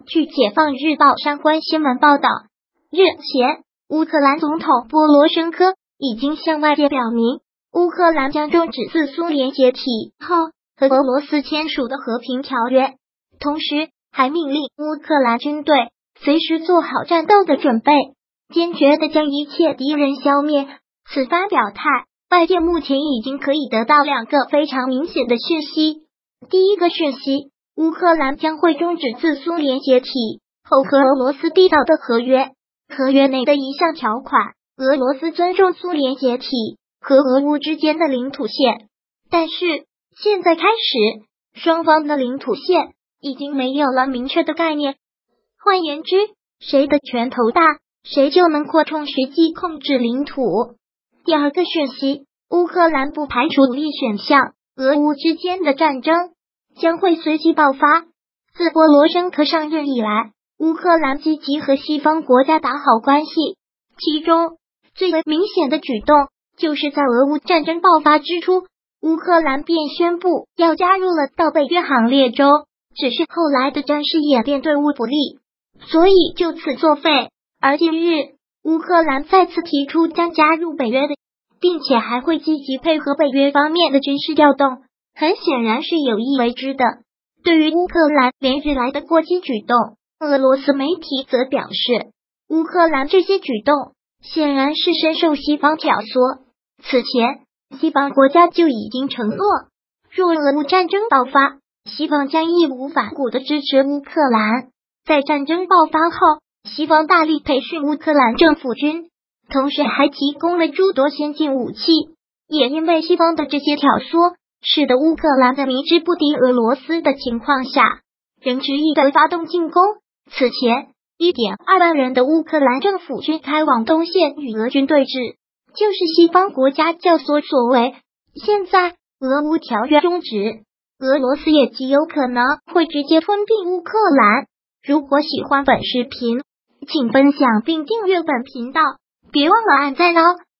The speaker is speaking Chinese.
据解放日报相关新闻报道，日前，乌克兰总统波罗申科已经向外界表明，乌克兰将终止自苏联解体后和俄罗斯签署的和平条约，同时还命令乌克兰军队随时做好战斗的准备，坚决地将一切敌人消灭。此番表态，外界目前已经可以得到2个非常明显的讯息。第一个讯息，乌克兰将会终止自苏联解体后和俄罗斯缔造的合约，合约内的一项条款，俄罗斯尊重苏联解体和俄乌之间的领土线。但是现在开始，双方的领土线已经没有了明确的概念，换言之，谁的拳头大，谁就能扩充实际控制领土。第二个讯息，乌克兰不排除武力选项，俄乌之间的战争将会随即爆发。自波罗申科上任以来，乌克兰积极和西方国家打好关系，其中最为明显的举动就是在俄乌战争爆发之初，乌克兰便宣布要加入了到北约行列中，只是后来的战事演变对乌不利，所以就此作废。而近日，乌克兰再次提出将加入北约的，并且还会积极配合北约方面的军事调动，很显然是有意为之的。对于乌克兰连日来的过激举动，俄罗斯媒体则表示，乌克兰这些举动显然是深受西方挑唆。此前，西方国家就已经承诺，若俄乌战争爆发，西方将义无反顾地支持乌克兰。在战争爆发后，西方大力培训乌克兰政府军，同时还提供了诸多先进武器。也因为西方的这些挑唆，使得乌克兰在明知不敌俄罗斯的情况下，仍执意地发动进攻。此前，1.2万人的乌克兰政府军开往东线与俄军对峙，就是西方国家教唆所为。现在俄乌条约终止，俄罗斯也极有可能会直接吞并乌克兰。如果喜欢本视频，请分享并订阅本频道，别忘了按赞哦。